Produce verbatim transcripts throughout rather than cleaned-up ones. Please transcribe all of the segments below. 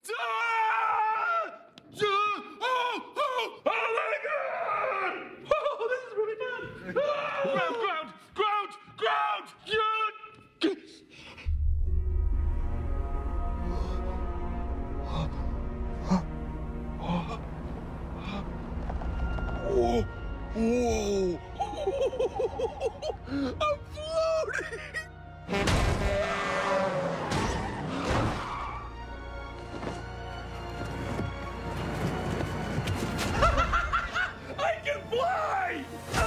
Ah! Oh, oh, oh my God! Oh, this is really fun! Ah! Ground, ground, ground, ground! Yeah! Oh, whoa! I'm floating! I can fly!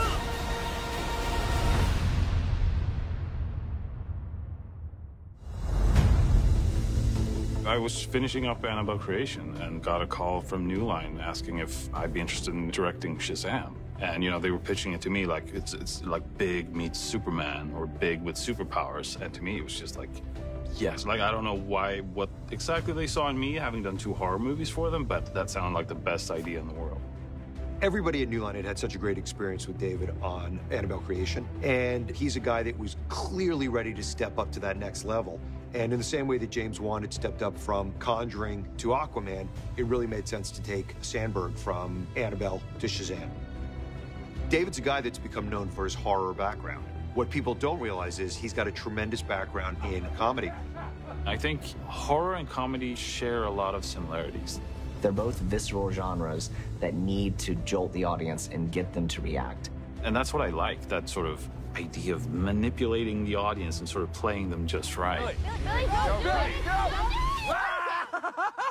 I was finishing up Annabelle Creation and got a call from New Line asking if I'd be interested in directing Shazam. And, you know, they were pitching it to me like it's, it's like Big meets Superman or Big with superpowers. And to me, it was just like, yes. Like, I don't know why, what exactly they saw in me, having done two horror movies for them, but that sounded like the best idea in the world. Everybody at New Line had had such a great experience with David on Annabelle Creation, and he's a guy that was clearly ready to step up to that next level. And in the same way that James Wan had stepped up from Conjuring to Aquaman, it really made sense to take Sandberg from Annabelle to Shazam. David's a guy that's become known for his horror background. What people don't realize is he's got a tremendous background in comedy. I think horror and comedy share a lot of similarities. They're both visceral genres that need to jolt the audience and get them to react. And that's what I like, that sort of idea of manipulating the audience and sort of playing them just right. Billy, go, Billy, go!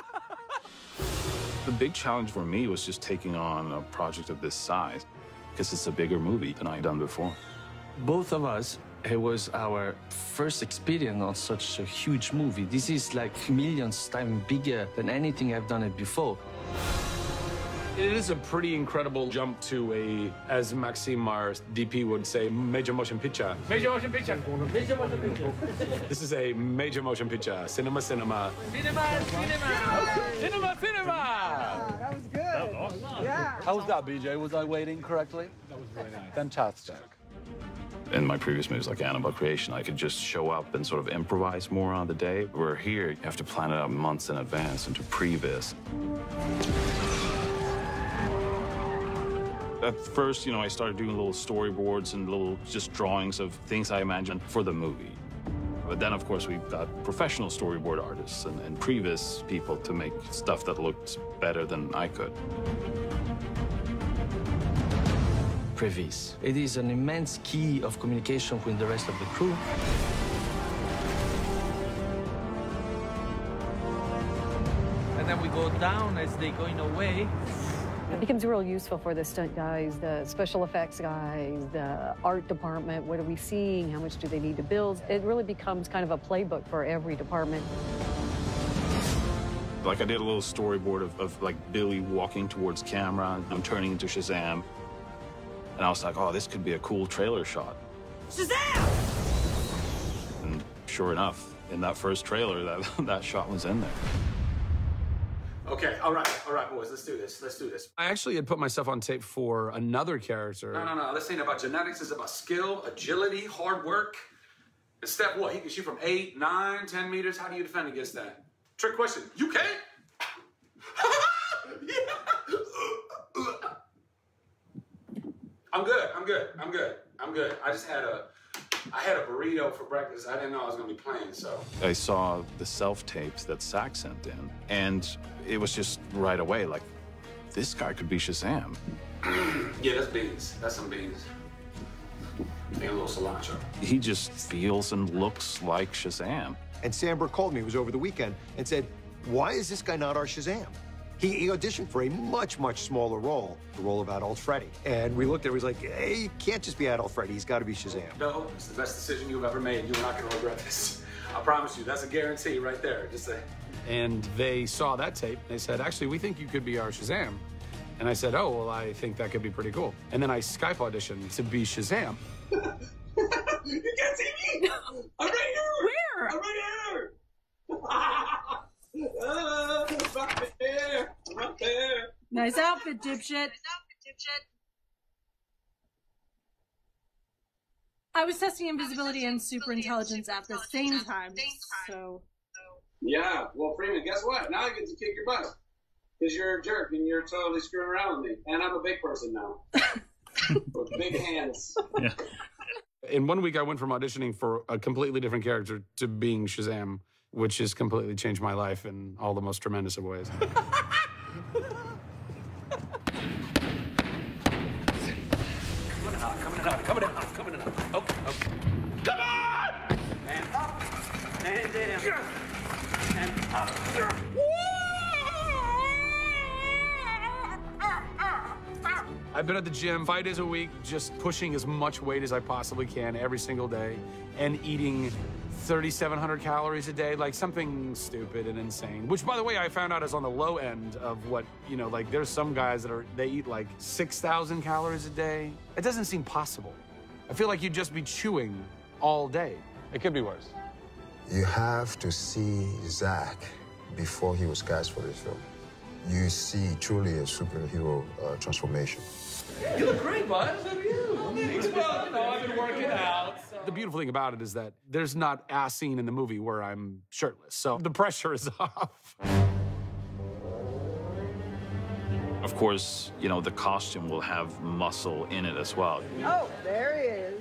The big challenge for me was just taking on a project of this size, because it's a bigger movie than I'd done before. Both of us, it was our first experience on such a huge movie. This is like millions times bigger than anything I've done it before. It is a pretty incredible jump to a, as Maxime Mars, D P would say, major motion picture. Major motion picture. Major motion picture. This is a major motion picture. Cinema, cinema. Cinema, cinema. Cinema, cinema. Wow, that was good. That was awesome. Yeah. How was that, B J? Was I waiting correctly? That was really nice. Fantastic. In my previous movies like Annabelle Creation, I could just show up and sort of improvise more on the day. Where here, you have to plan it out months in advance and to pre-vis. At first, you know, I started doing little storyboards and little just drawings of things I imagined for the movie. But then, of course, we've got professional storyboard artists and, and previs people to make stuff that looked better than I could. Previs. It is an immense key of communication with the rest of the crew. And then we go down as they're going away. It becomes real useful for the stunt guys, the special effects guys, the art department. What are we seeing? How much do they need to build? It really becomes kind of a playbook for every department. Like I did a little storyboard of, of like Billy walking towards camera. I'm turning into Shazam. And I was like, oh, this could be a cool trailer shot. Shazam! And sure enough, in that first trailer, that, that shot was in there. Okay, all right, all right, boys, let's do this, let's do this. I actually had put myself on tape for another character. No, no, no, this ain't about genetics, it's about skill, agility, hard work. And step what? He can shoot from eight, nine, ten meters. How do you defend against that? Trick question, you can? I'm good, I'm good, I'm good, I'm good. I just had a, I had a burrito for breakfast. I didn't know I was gonna be playing, so. I saw the self-tapes that Zach sent in, and it was just right away, like, this guy could be Shazam. Yeah, that's beans, that's some beans. Maybe a little cilantro. He just feels and looks like Shazam. And Sandberg called me, it was over the weekend, and said, why is this guy not our Shazam? He, he auditioned for a much, much smaller role, the role of Adult Freddy. And we looked at it, he was like, hey, he can't just be Adult Freddy, he's got to be Shazam. No, it's the best decision you've ever made. You're not going to regret this. I promise you, that's a guarantee right there. Just a... And they saw that tape. They said, actually, we think you could be our Shazam. And I said, oh, well, I think that could be pretty cool. And then I Skype auditioned to be Shazam. You can't see me! I'm right here! Where? I'm right here! Uh, right there! Right there! Nice outfit, dipshit. I was testing invisibility and super intelligence at the same time, so Yeah, well, Freeman, guess what? Now I get to kick your butt. Because you're a jerk and you're totally screwing around with me. And I'm a big person now. With big hands. Yeah. In one week, I went from auditioning for a completely different character to being Shazam, which has completely changed my life in all the most tremendous of ways. Coming out, coming out, coming out, coming out. Okay, okay. Come on! And up, and down, and up. I've been at the gym five days a week, just pushing as much weight as I possibly can every single day, and eating thirty-seven hundred calories a day, like something stupid and insane. Which, by the way, I found out is on the low end of what, you know, like there's some guys that are, they eat like six thousand calories a day. It doesn't seem possible. I feel like you'd just be chewing all day. It could be worse. You have to see Zach before he was cast for this film. You see truly a superhero uh, transformation. You look great, bud. So do you. Thanks, well, you know, I've been working out. So. The beautiful thing about it is that there's not a scene in the movie where I'm shirtless, so the pressure is off. Of course, you know, the costume will have muscle in it as well. Oh, there he is.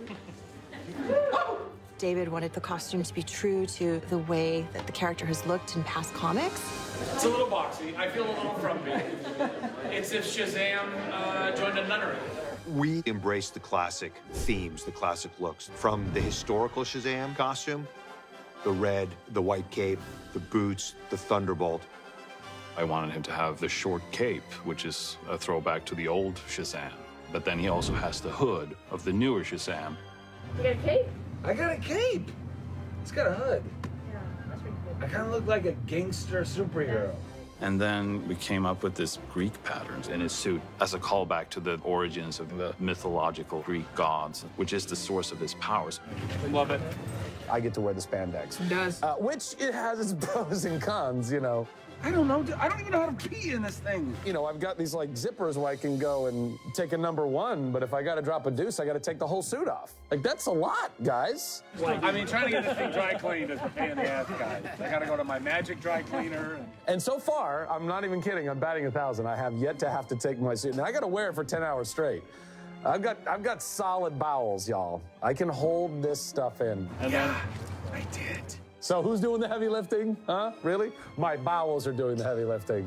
David wanted the costume to be true to the way that the character has looked in past comics. It's a little boxy. I feel a little frumpy. It's if Shazam uh, joined a nunnery. We embrace the classic themes, the classic looks. From the historical Shazam costume, the red, the white cape, the boots, the thunderbolt. I wanted him to have the short cape, which is a throwback to the old Shazam. But then he also has the hood of the newer Shazam. You got a cape? I got a cape. It's got a hood. Yeah, that's pretty cool. I kind of look like a gangster superhero. And then we came up with this Greek patterns in his suit as a callback to the origins of the mythological Greek gods, which is the source of his powers. Love it. I get to wear the spandex. It does. Uh, which it has its pros and cons, you know. I don't know. I don't even know how to pee in this thing. You know, I've got these like zippers where I can go and take a number one, but if I got to drop a deuce, I got to take the whole suit off. Like, that's a lot, guys. I mean, trying to get this thing dry cleaned is a pain in the ass, guys. I got to go to my magic dry cleaner. And... and so far, I'm not even kidding, I'm batting a thousand. I have yet to have to take my suit. Now, I got to wear it for ten hours straight. I've got, I've got solid bowels, y'all. I can hold this stuff in. And yeah, then... I did. So who's doing the heavy lifting? Huh? Really? My bowels are doing the heavy lifting.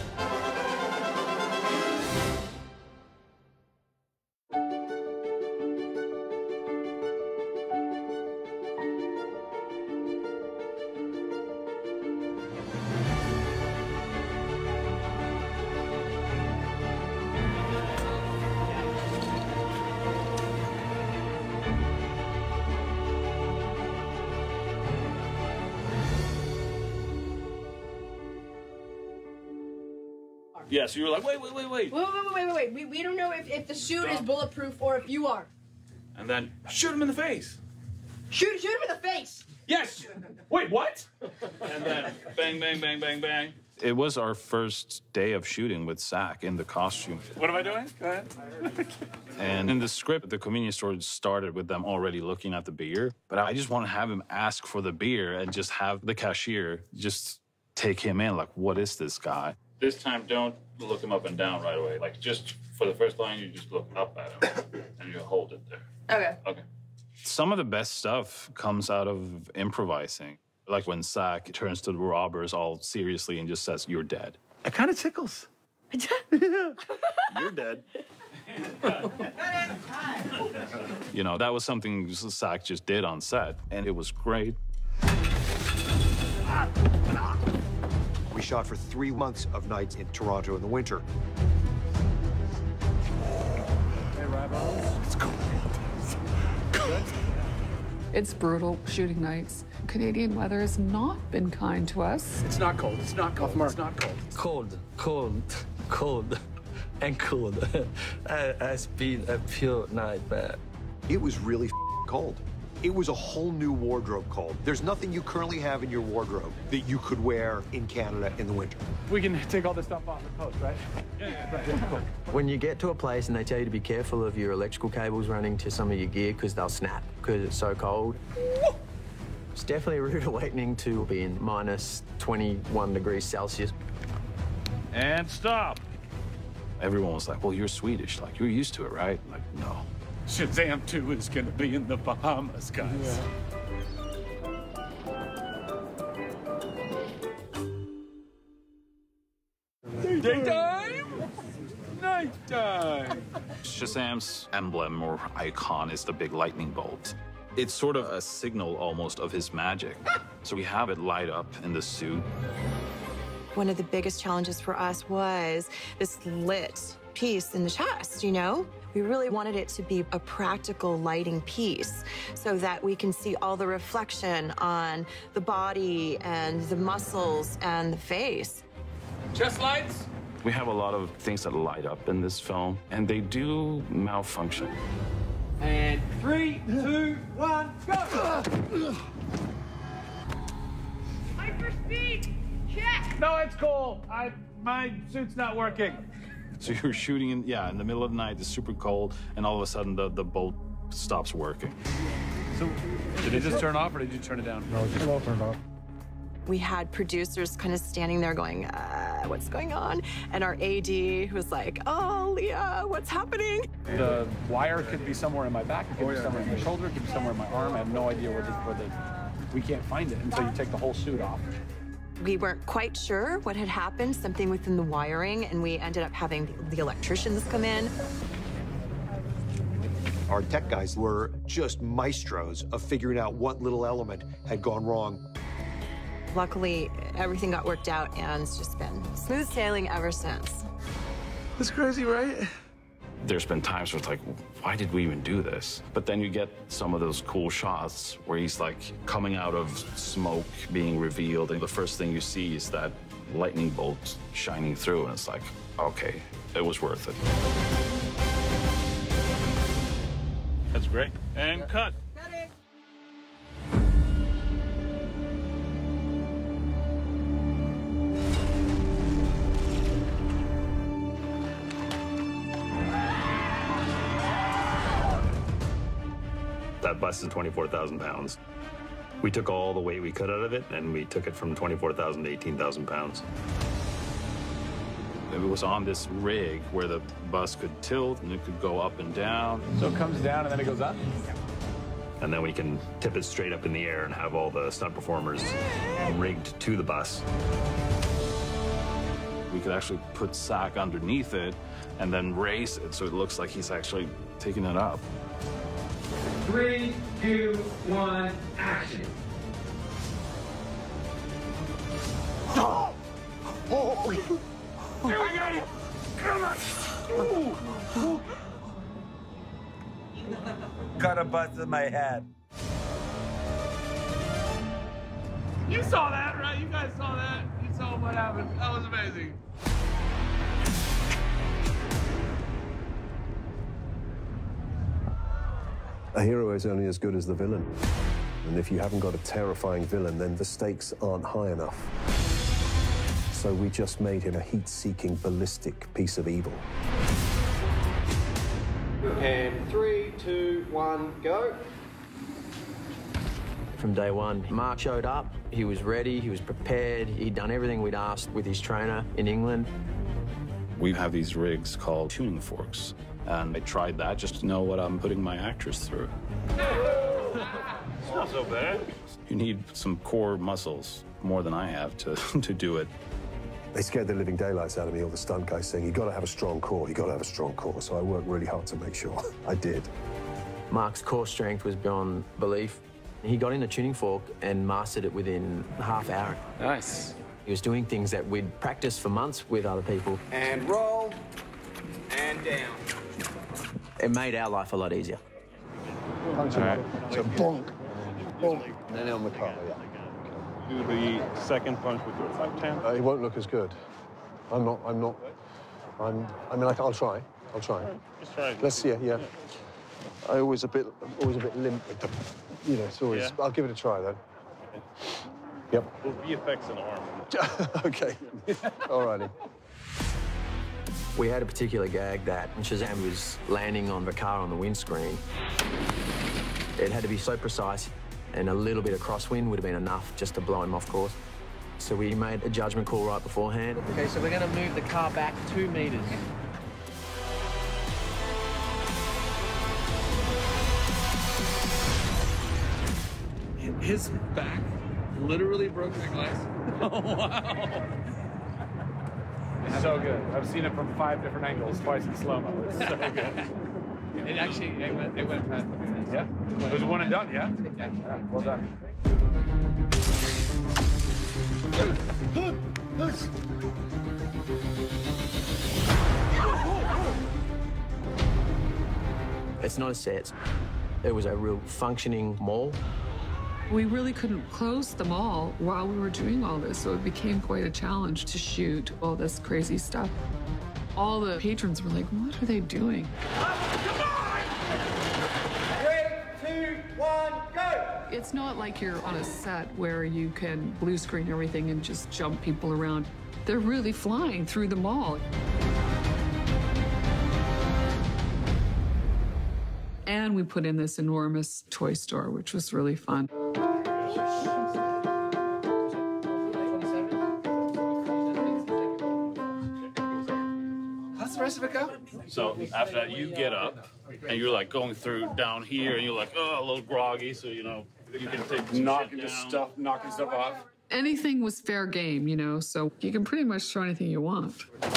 Yeah, so you were like, wait, wait, wait, wait. Wait, wait, wait, wait, wait. We, we don't know if, if the suit Stop. is bulletproof or if you are. And then shoot him in the face. Shoot, shoot him in the face. Yes. Wait, what? And then bang, bang, bang, bang, bang. It was our first day of shooting with Zach in the costume. What am I doing? Go ahead. And in the script, the convenience store started with them already looking at the beer. But I just want to have him ask for the beer and just have the cashier just take him in. Like, what is this guy? This time, don't look him up and down right away. Like, just for the first line, you just look up at him, and you hold it there. Okay. Okay. Some of the best stuff comes out of improvising. Like when Zach turns to the robbers all seriously and just says, "You're dead." It kind of tickles. You're dead. You know, that was something Zach just did on set, and it was great. We shot for three months of nights in Toronto in the winter. Hey, Rivals. It's cold. Good. It's brutal shooting nights. Canadian weather has not been kind to us. It's not cold. It's not cold. It's not cold. Cold, cold, cold, and cold. It's been a pure nightmare. It was really f***ing cold. It was a whole new wardrobe cold. There's nothing you currently have in your wardrobe that you could wear in Canada in the winter. We can take all this stuff off the post, right? Yeah, yeah, right. Yeah, cool. When you get to a place and they tell you to be careful of your electrical cables running to some of your gear because they'll snap because it's so cold. It's definitely a rude awakening to be in minus twenty-one degrees Celsius. And stop. Everyone was like, well, you're Swedish. Like, you're used to it, right? Like, no. Shazam two is gonna be in the Bahamas, guys. Yeah. Daytime! Nighttime! Shazam's emblem or icon is the big lightning bolt. It's sort of a signal almost of his magic. So we have it light up in the suit. One of the biggest challenges for us was this lit piece in the chest, you know? We really wanted it to be a practical lighting piece so that we can see all the reflection on the body and the muscles and the face. Chest lights? We have a lot of things that light up in this film, and they do malfunction. And three, two, one, go! Hyperspeed! Check! No, it's cool. I, my suit's not working. So you're shooting in, yeah, in the middle of the night, it's super cold, and all of a sudden the, the bolt stops working. So, did it just turn off, or did you turn it down? No, it just all turned off. We had producers kind of standing there going, uh, what's going on? And our A D was like, oh, Leah, what's happening? The wire could be somewhere in my back, it could Oh, be yeah. somewhere in my shoulder, it could be somewhere in my arm. I have no idea where the, where the, we can't find it until you take the whole suit off. We weren't quite sure what had happened, something within the wiring, and we ended up having the, the electricians come in. Our tech guys were just maestros of figuring out what little element had gone wrong. Luckily, everything got worked out, and it's just been smooth sailing ever since. That's crazy, right? There's been times where it's like, why did we even do this? But then you get some of those cool shots where he's like coming out of smoke being revealed, and the first thing you see is that lightning bolt shining through, and it's like, okay, it was worth it. That's great. And cut. That bus is twenty-four thousand pounds. We took all the weight we could out of it, and we took it from twenty-four thousand to eighteen thousand pounds. It was on this rig where the bus could tilt and it could go up and down. So it comes down and then it goes up? And then we can tip it straight up in the air and have all the stunt performers rigged to the bus. We could actually put Zach underneath it and then raise it so it looks like he's actually taking it up. Three, two, one, action. Oh! Oh! Here we go. Come on. Ooh. Ooh. Got a buzz in my head. You saw that, right? You guys saw that. You saw what happened. That was amazing. A hero is only as good as the villain. And if you haven't got a terrifying villain, then the stakes aren't high enough. So we just made him a heat-seeking, ballistic piece of evil. And three, two, one, go. From day one, Mark showed up. He was ready, he was prepared. He'd done everything we'd asked with his trainer in England. We have these rigs called tuning forks, and I tried that just to know what I'm putting my actors through. It's not so bad. You need some core muscles, more than I have, to, to do it. They scared the living daylights out of me, all the stunt guys saying, you gotta have a strong core, you gotta have a strong core. So I worked really hard to make sure I did. Mark's core strength was beyond belief. He got in a tuning fork and mastered it within a half hour. Nice. He was doing things that we'd practiced for months with other people. And roll. And down. It made our life a lot easier. Punch him up. So bonk, bonk, and then on the car, yeah. Do the second punch with your left hand. Uh, it won't look as good. I'm not, I'm not, I'm, I mean, I, I'll try, I'll try. Just try it. Let's see it, yeah. I always a bit, always a bit limp with the, you know, it's always, Yeah. I'll give it a try then. Yep. Well, V F X and arm. Okay, all righty. We had a particular gag that when Shazam was landing on the car on the windscreen, it had to be so precise. and a little bit of crosswind would have been enough just to blow him off course. So we made a judgment call right beforehand. Okay, so we're going to move the car back two meters. His back literally broke my glass. Oh, wow. It's so good. I've seen it from five different angles, twice in slow-mo. It's so good. It actually, it went, it went past the Yeah? It was one and done, yeah? Yeah. Yeah, well done. It's not a set. It was a real functioning mall. We really couldn't close the mall while we were doing all this, so it became quite a challenge to shoot all this crazy stuff. All the patrons were like, what are they doing? Three, two, one, go! It's not like you're on a set where you can blue screen everything and just jump people around. They're really flying through the mall. And we put in this enormous toy store, which was really fun. How's the rest of it go? So after that, you get up, and you're like going through down here, and you're like, oh, a little groggy, so you know you can take some knocking shit the down. stuff, knocking stuff off. Anything was fair game, you know, so you can pretty much throw anything you want.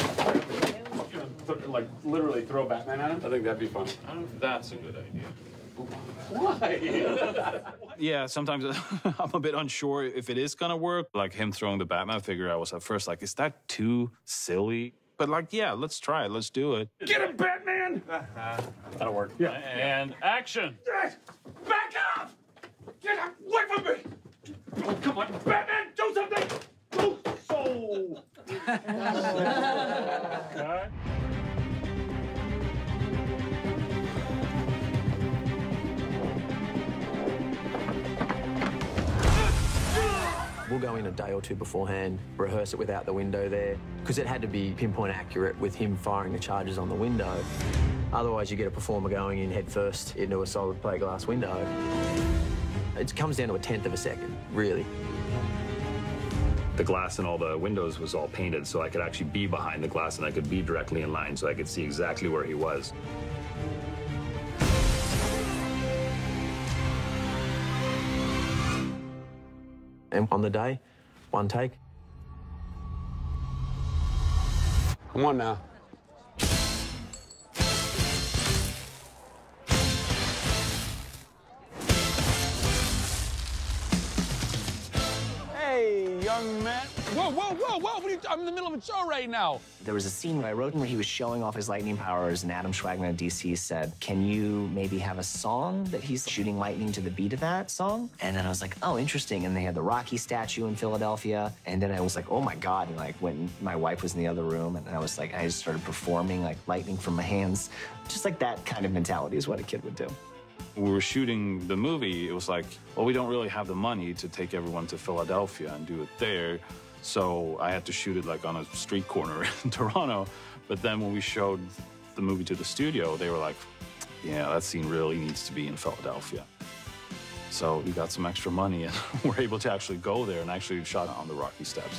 Like literally throw Batman at him. I think that'd be fun. I don't know if that's a good idea. Why? Yeah, sometimes I'm a bit unsure if it is gonna work. Like him throwing the Batman figure, I was at first like, is that too silly? But like, yeah, let's try it. Let's do it. Get him, Batman! That'll work. Yeah. And action. Back up! Get away from me! Oh, come on, Batman, do something! Do so! Okay. We'll go in a day or two beforehand, rehearse it without the window there, because it had to be pinpoint accurate with him firing the charges on the window. Otherwise, you get a performer going in head first into a solid plate glass window. It comes down to a tenth of a second, really. The glass in all the windows was all painted, so I could actually be behind the glass and I could be directly in line, so I could see exactly where he was. And on the day, one take. Come on now. Hey, young man. Whoa, whoa, whoa, whoa. What are you, I'm in the middle of a show right now. There was a scene I wrote where he was showing off his lightning powers, and Adam Schwagman at D C said, can you maybe have a song that he's shooting lightning to the beat of that song? And then I was like, oh, interesting. And they had the Rocky statue in Philadelphia. And then I was like, oh my God. And like when my wife was in the other room, and I was like, I just started performing like lightning from my hands. Just like that kind of mentality is what a kid would do. When we were shooting the movie, it was like, well, we don't really have the money to take everyone to Philadelphia and do it there. So I had to shoot it like on a street corner in Toronto. But then when we showed the movie to the studio, they were like, yeah, that scene really needs to be in Philadelphia. So we got some extra money and we're able to actually go there and actually shot on the Rocky Steps.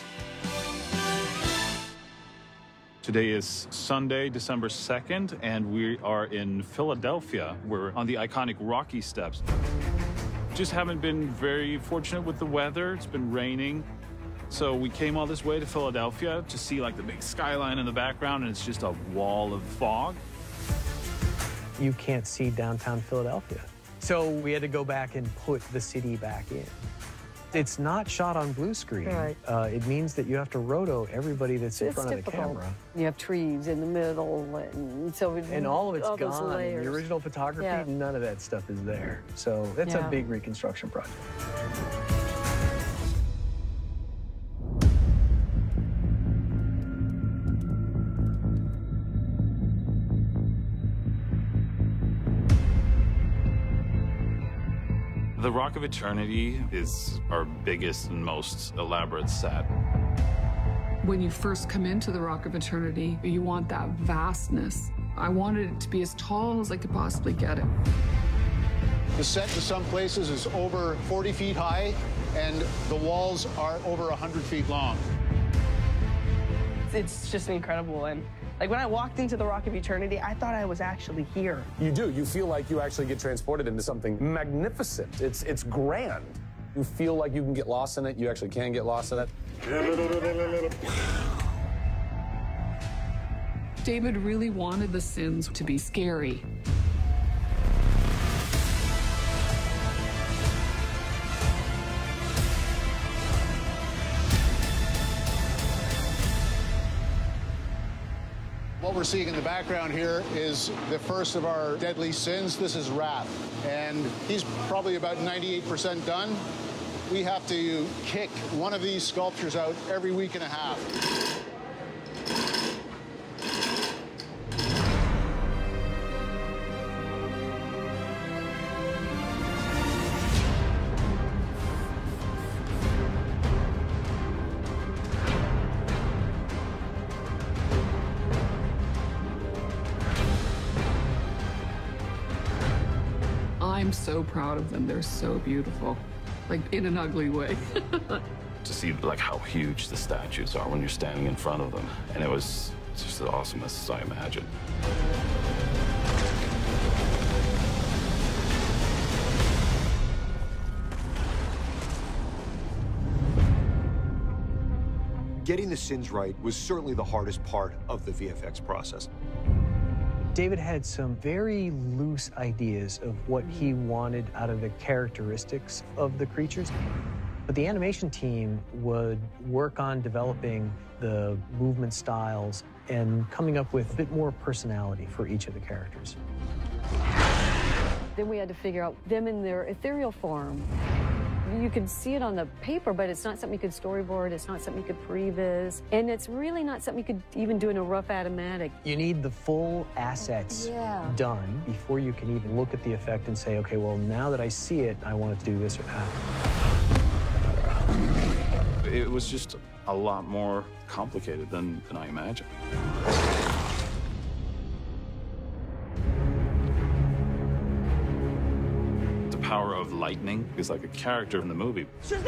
Today is Sunday, December second, and we are in Philadelphia. We're on the iconic Rocky Steps. Just haven't been very fortunate with the weather. It's been raining. So we came all this way to Philadelphia to see like the big skyline in the background, and it's just a wall of fog. You can't see downtown Philadelphia. So we had to go back and put the city back in. It's not shot on blue screen. Right. Uh, it means that you have to roto everybody that's in It's front typical. of the camera. You have trees in the middle, and so it, And all of it's all those gone. layers. The original photography, Yeah. none of that stuff is there. So it's Yeah. a big reconstruction project. The Rock of Eternity is our biggest and most elaborate set. When you first come into the Rock of Eternity, you want that vastness. I wanted it to be as tall as I could possibly get it. The set to some places is over forty feet high, and the walls are over one hundred feet long. It's just incredible. And like when I walked into the Rock of Eternity, I thought I was actually here. You do. You feel like you actually get transported into something magnificent. It's, it's grand. You feel like you can get lost in it. You actually can get lost in it. David really wanted the sins to be scary. What we're seeing in the background here is the first of our deadly sins. This is Wrath, and he's probably about ninety-eight percent done. We have to kick one of these sculptures out every week and a half. I'm so proud of them. They're so beautiful, like in an ugly way. To see like how huge the statues are when you're standing in front of them, and it was just the awesomest I imagined. Getting the sins right was certainly the hardest part of the V F X process. David had some very loose ideas of what he wanted out of the characteristics of the creatures. But the animation team would work on developing the movement styles and coming up with a bit more personality for each of the characters. Then we had to figure out them in their ethereal form. You could see it on the paper, but it's not something you could storyboard, it's not something you could previs, and it's really not something you could even do in a rough automatic. You need the full assets yeah. done before you can even look at the effect and say, okay, well, now that I see it, I want it to do this or that. It was just a lot more complicated than, than I imagined. Power of lightning is like a character in the movie.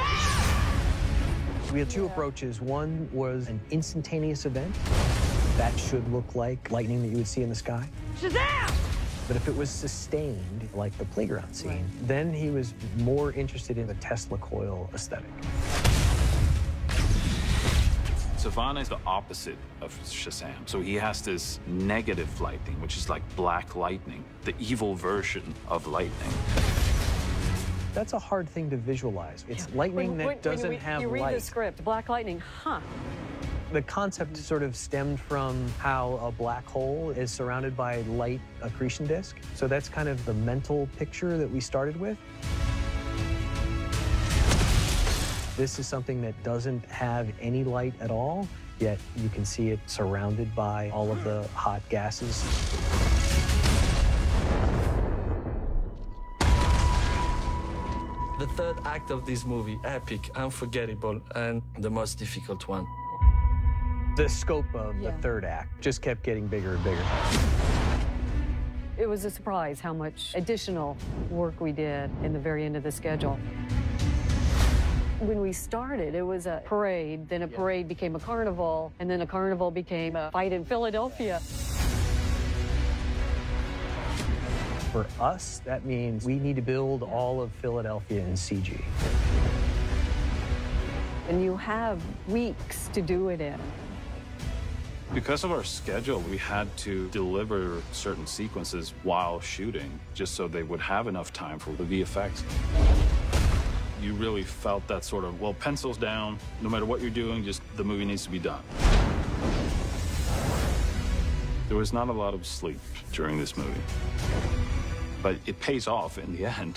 We had two approaches. One was an instantaneous event. That should look like lightning that you would see in the sky. Shazam! But if it was sustained, like the playground scene, right. then he was more interested in the Tesla coil aesthetic. Sivana is the opposite of Shazam. So he has this negative lightning, which is like black lightning, the evil version of lightning. That's a hard thing to visualize. It's lightning when, that when, doesn't when you, have you read light. the script, black lightning, huh? The concept sort of stemmed from how a black hole is surrounded by light accretion disk. So that's kind of the mental picture that we started with. This is something that doesn't have any light at all, yet you can see it surrounded by all of the hot gases. The third act of this movie, epic, unforgettable, and the most difficult one. The scope of Yeah. the third act just kept getting bigger and bigger. It was a surprise how much additional work we did in the very end of the schedule. When we started, it was a parade, then a parade became a carnival, and then a carnival became a fight in Philadelphia. For us, that means we need to build all of Philadelphia in C G. And you have weeks to do it in. Because of our schedule, we had to deliver certain sequences while shooting, just so they would have enough time for the V F X. You really felt that sort of, well, pencils down, no matter what you're doing, just the movie needs to be done. There was not a lot of sleep during this movie, but it pays off in the end.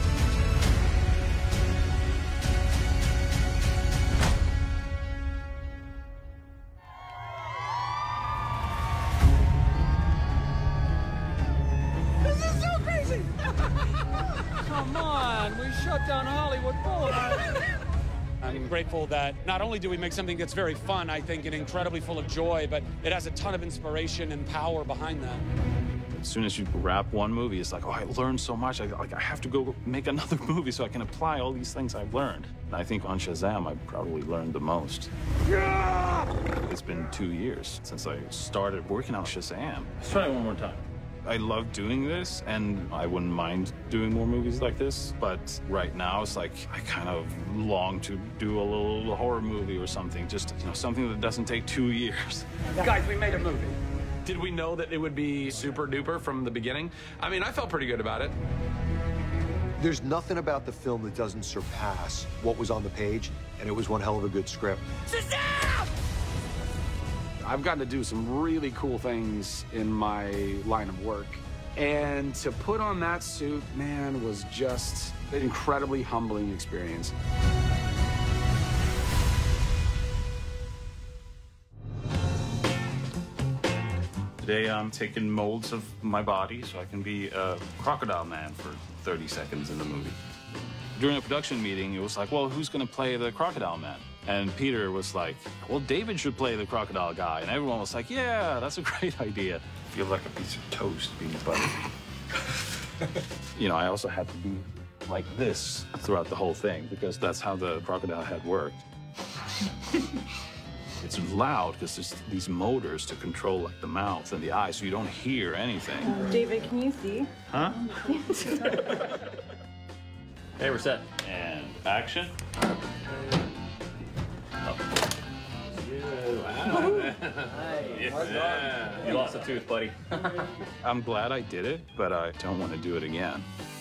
This is so crazy! Come on, we shut down Hollywood Boulevard. I'm grateful that not only do we make something that's very fun, I think, and incredibly full of joy, but it has a ton of inspiration and power behind that. As soon as you wrap one movie, it's like, oh, I learned so much. I, like, I have to go make another movie so I can apply all these things I've learned. And I think on Shazam, I probably learned the most. Yeah! It's been two years since I started working on Shazam. Let's try it one more time. I love doing this, and I wouldn't mind doing more movies like this, but right now it's like I kind of long to do a little horror movie or something, just, you know, something that doesn't take two years. Guys, we made a movie. Did we know that it would be super duper from the beginning? I mean, I felt pretty good about it. There's nothing about the film that doesn't surpass what was on the page, and it was one hell of a good script. Shazam! I've gotten to do some really cool things in my line of work. And to put on that suit, man, was just an incredibly humbling experience. Today I'm taking molds of my body so I can be a Crocodile Man for thirty seconds in the movie. During a production meeting, it was like, well, who's gonna play the Crocodile Man? And Peter was like, well, David should play the crocodile guy. And everyone was like, yeah, that's a great idea. I feel like a piece of toast being buttered. You know, I also had to be like this throughout the whole thing because that's how the crocodile head worked. It's loud because there's these motors to control like the mouth and the eyes, so you don't hear anything. David, can you see? Huh? Hey, we're set. And action. Yeah. You lost a tooth, buddy. I'm glad I did it, but I don't want to do it again.